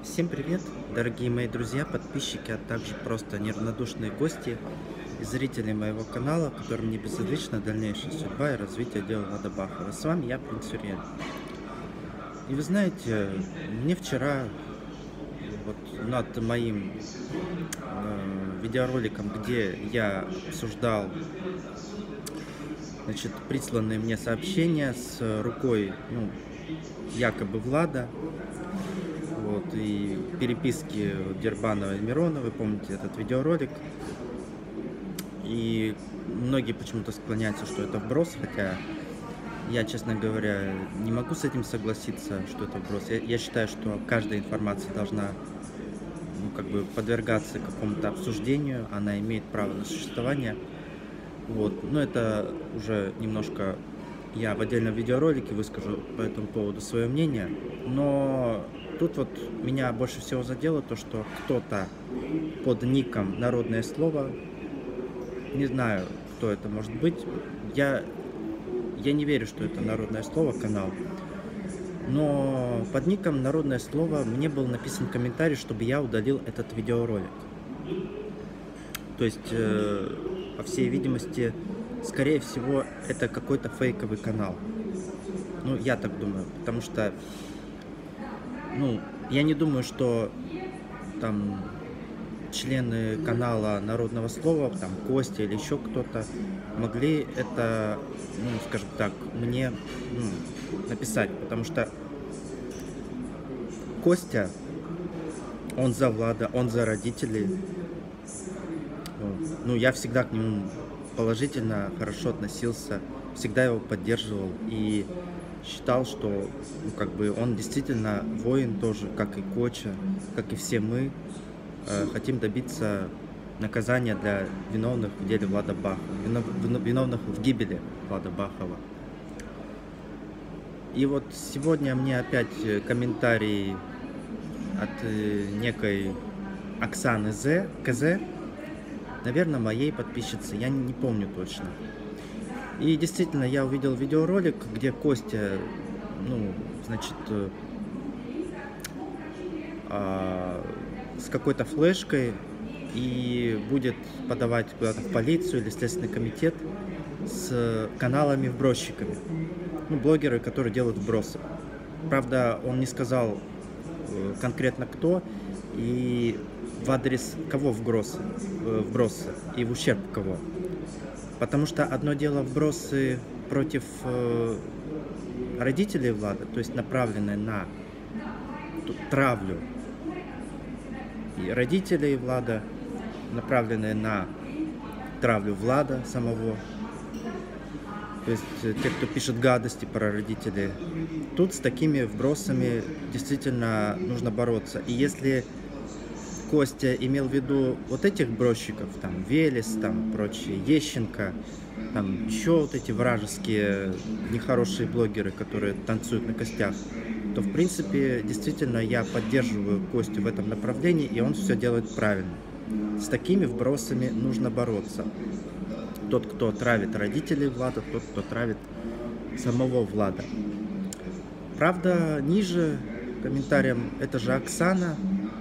Всем привет, дорогие мои друзья, подписчики, а также просто неравнодушные гости и зрители моего канала, которым не безразлична дальнейшая судьба и развитие дела Влада Бахова. С вами я, Принц Урьель. И вы знаете, мне вчера вот над моим видеороликом, где я обсуждал, значит, присланные мне сообщения с рукой, ну, якобы Влада, вот, и переписки Дербанова и Миронова, помните этот видеоролик. И многие почему-то склоняются, что это вброс, хотя я, честно говоря, не могу с этим согласиться, что это вброс. Я считаю, что каждая информация должна, ну, как бы подвергаться какому-то обсуждению, она имеет право на существование. Вот. Но это уже немножко я в отдельном видеоролике выскажу по этому поводу свое мнение. Но тут вот меня больше всего задело то, что кто-то под ником «Народное слово», не знаю, кто это может быть, я не верю, что это «Народное слово» канал, но под ником «Народное слово» мне был написан комментарий, чтобы я удалил этот видеоролик. То есть, по всей видимости, скорее всего, это какой-то фейковый канал. Ну, я так думаю, потому что, ну, я не думаю, что там члены канала Народного слова, там Костя или еще кто-то, могли это, ну, скажем так, мне, написать, потому что Костя, он за Влада, он за родителей. Вот. Ну, я всегда к нему положительно, хорошо относился, всегда его поддерживал и считал, что, ну, как бы он действительно воин тоже, как и Коча, как и все мы, хотим добиться наказания для виновных в деле Влада Бахова, виновных в гибели Влада Бахова. И вот сегодня мне опять комментарий от некой Оксаны КЗ, наверное, моей подписчицы, я не помню точно. И действительно, я увидел видеоролик, где Костя, ну, значит, с какой-то флешкой и будет подавать куда-то в полицию или Следственный комитет с каналами-вбросчиками. Ну, блогеры, которые делают вбросы. Правда, он не сказал конкретно кто и в адрес кого вбросы и в ущерб кого. Потому что одно дело вбросы против родителей Влада, то есть направленные на травлю, и родителей Влада, направленные на травлю Влада самого, то есть те, кто пишет гадости про родителей. Тут с такими вбросами действительно нужно бороться. И если Костя имел в виду вот этих бросчиков, там Велес, там прочие, Ещенко, там еще вот эти вражеские, нехорошие блогеры, которые танцуют на костях, то в принципе действительно я поддерживаю Костю в этом направлении, и он все делает правильно. С такими вбросами нужно бороться. Тот, кто травит родителей Влада, тот, кто травит самого Влада. Правда, ниже комментарием эта же Оксана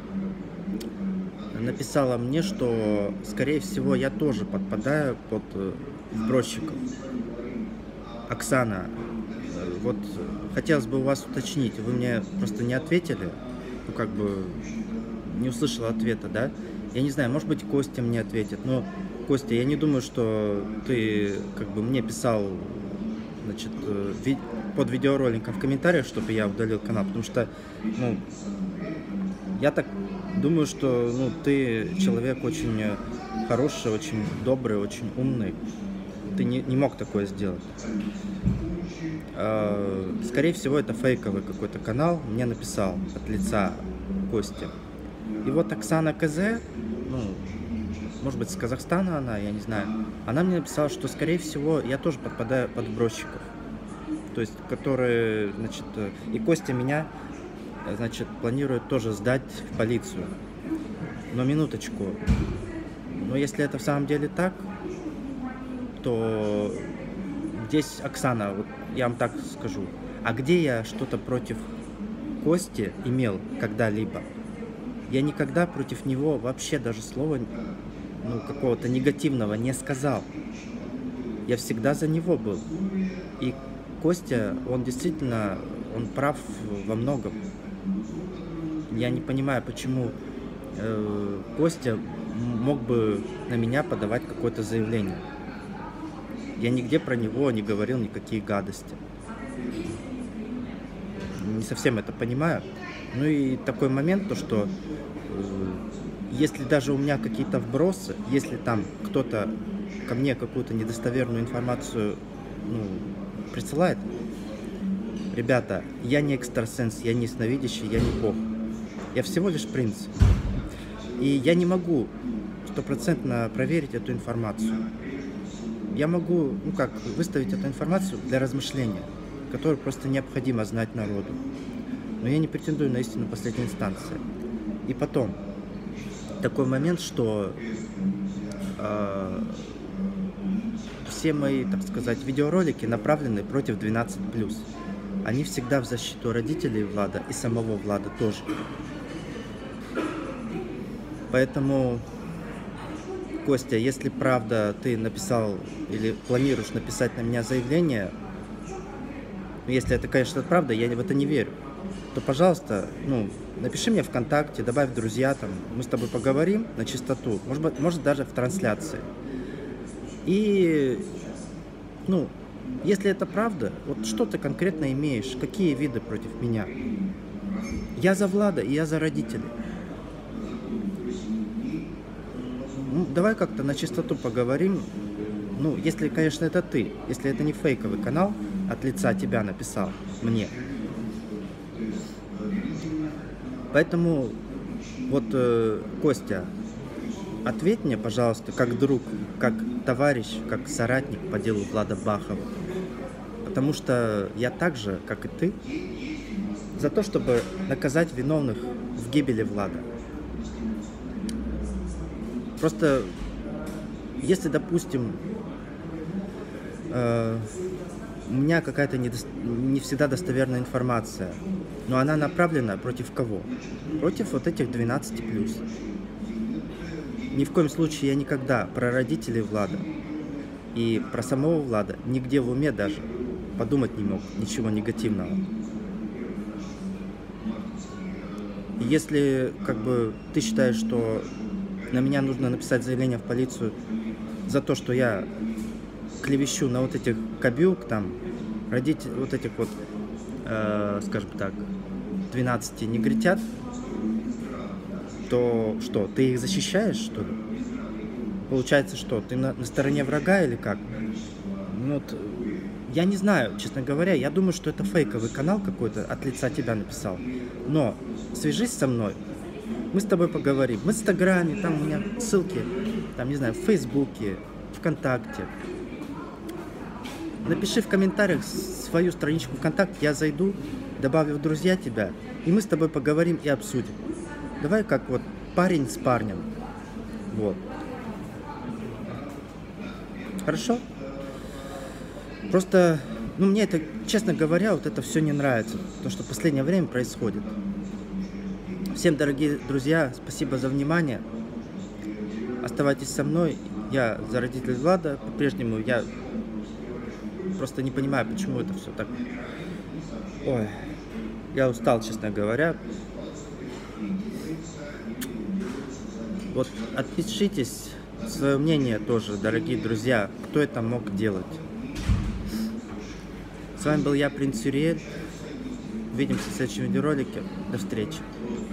написала мне, что, скорее всего, я тоже подпадаю под вбросчиков. Оксана, вот хотелось бы у вас уточнить, вы мне просто не ответили, ну, как бы не услышала ответа, да? Я не знаю, может быть, Костя мне ответит, но, Костя, я не думаю, что ты, как бы, мне писал, значит, под видеороликом в комментариях, чтобы я удалил канал, потому что, ну, я так думаю, что, ну, ты человек очень хороший, очень добрый, очень умный. Ты не мог такое сделать. Скорее всего, это фейковый какой-то канал. Мне написал от лица Костя. И вот Оксана КЗ, ну, может быть, с Казахстана она, я не знаю. Она мне написала, что, скорее всего, я тоже подпадаю под вбросчиков. То есть, которые, значит, и Костя меня, значит, планирует тоже сдать в полицию. Но минуточку. Но если это в самом деле так, то здесь Оксана, вот я вам так скажу. А где я что-то против Кости имел когда-либо? Я никогда против него вообще даже слова, ну, какого-то негативного не сказал. Я всегда за него был. И Костя, он действительно, он прав во многом. Я не понимаю, почему Костя мог бы на меня подавать какое-то заявление. Я нигде про него не говорил никакие гадости. Не совсем это понимаю. Ну и такой момент, то что если даже у меня какие-то вбросы, если там кто-то ко мне какую-то недостоверную информацию, ну, присылает, ребята, я не экстрасенс, я не ясновидящий, я не бог. Я всего лишь принц. И я не могу стопроцентно проверить эту информацию. Я могу, ну как, выставить эту информацию для размышления, которую просто необходимо знать народу. Но я не претендую на истину последней инстанции. И потом, такой момент, что все мои, так сказать, видеоролики направлены против 12+. Они всегда в защиту родителей Влада и самого Влада тоже. Поэтому, Костя, если правда ты написал или планируешь написать на меня заявление, если это, конечно, правда, я в это не верю, то, пожалуйста, ну, напиши мне ВКонтакте, добавь в друзья, там, мы с тобой поговорим на чистоту, может даже в трансляции. И, ну, если это правда, вот что ты конкретно имеешь, какие виды против меня? Я за Влада и я за родителей. Ну, давай как-то на чистоту поговорим. Ну, если, конечно, это ты, если это не фейковый канал, от лица тебя написал мне. Поэтому, вот, Костя, ответь мне, пожалуйста, как друг, как товарищ, как соратник по делу Влада Бахова. Потому что я так же, как и ты, за то, чтобы наказать виновных в гибели Влада. Просто, если, допустим, у меня какая-то не всегда достоверная информация, но она направлена против кого? Против вот этих 12+. Ни в коем случае я никогда про родителей Влада и про самого Влада нигде в уме даже подумать не мог ничего негативного. И если как бы ты считаешь, что на меня нужно написать заявление в полицию за то, что я клевещу на вот этих кобюк, там, родителей, вот этих вот, скажем так, 12 негритят, то что, ты их защищаешь, что ли? Получается, что, ты на стороне врага или как? Ну, вот, я не знаю, честно говоря, я думаю, что это фейковый канал какой-то от лица тебя написал. Но свяжись со мной, мы с тобой поговорим. В Инстаграме, там у меня ссылки, там, не знаю, в Фейсбуке, ВКонтакте. Напиши в комментариях свою страничку ВКонтакте, я зайду, добавлю в друзья тебя, и мы с тобой поговорим и обсудим. Давай как вот парень с парнем. Вот. Хорошо? Просто, ну, мне это, честно говоря, вот это все не нравится, то, что в последнее время происходит. Всем, дорогие друзья, спасибо за внимание. Оставайтесь со мной. Я за родителей Влада. По-прежнему я просто не понимаю, почему это все так. Ой, я устал, честно говоря. Вот отпишитесь, свое мнение тоже, дорогие друзья, кто это мог делать. С вами был я, Принц Юриэль. Увидимся в следующем видеоролике. До встречи.